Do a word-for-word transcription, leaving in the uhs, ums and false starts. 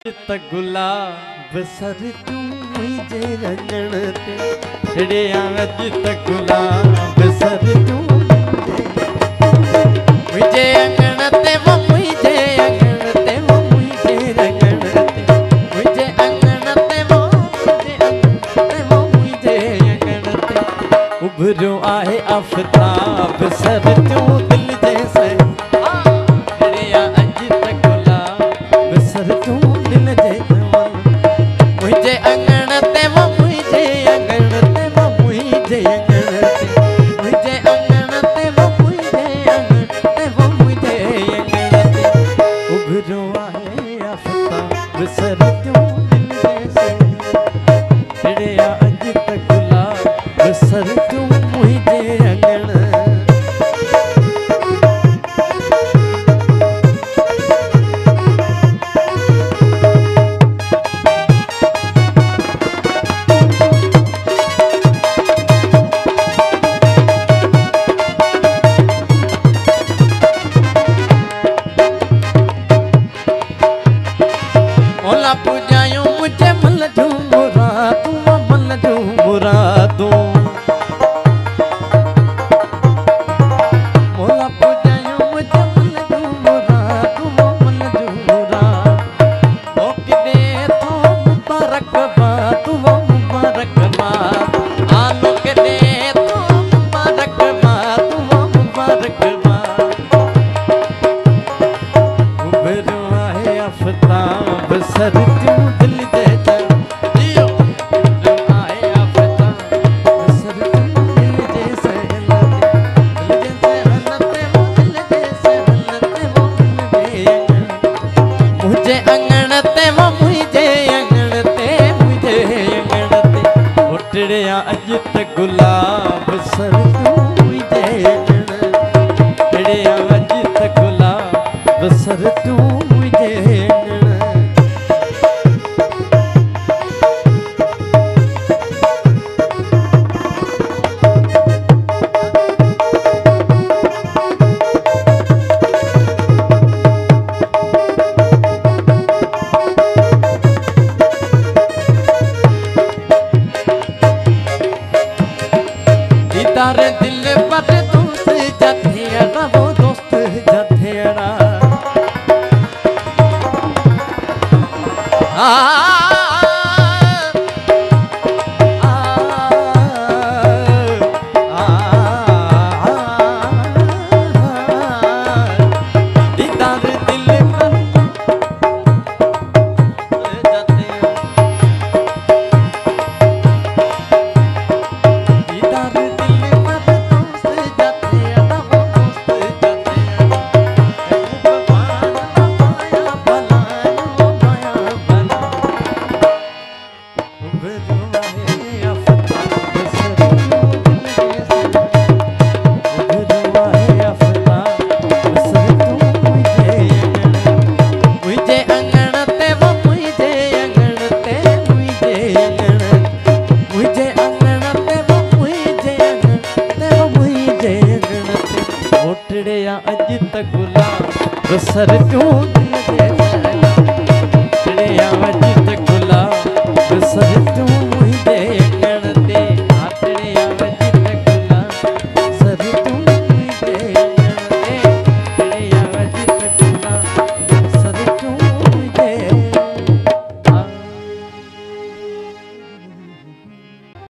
त गुलाब सर तू मुझे रंगण ते छड़िया अज त गुलाब सर तू मुझे अंगण ते वो मुझे अंगण ते वो मुझे रंगण ते मुझे अंगण ते वो मुझे अंगण ते वो मुझे अंगण ते उभरो आहे आफताब सर तू दिल जैसे छड़िया अज त गुलाब सर तू मुझे अंगण ते वो मुझे अंगण ते वो मुझे अंगण ते मुझे अंगण ते वो मुझे अंगण ते वो मुझे अंगण ते उभरो आहे आफताब सर तू दिल जैसे छड़िया अज त गुलाब सर तू मुझे अंगण पूजायो मुझे मल झूमरा तू मल झूमरा तू मोला पूजायो मुझे मल झूमरा तू मल झूमरा ओ किदे तो मुबारक बा तू मुबारक बा आलो किदे तो मुबारक बा तू मुबारक बा उभरो आहे आफताब सर तू दिल जैसा जियो आए आफताब सर तू दिल जैसे हलते दिल जैसे हलते वो दिल जैसे हलते वो मुझे अंगण ते वो मुझे अंगण ते मुझे अंगण ते उठड़िया अज त गुलाब सर तू मुझे अंगण उठड़िया अज त गुलाब सर तू मुझे अंगण तारे दिल पर दोस्त जथेड़ा वो दोस्त जथेड़ा आ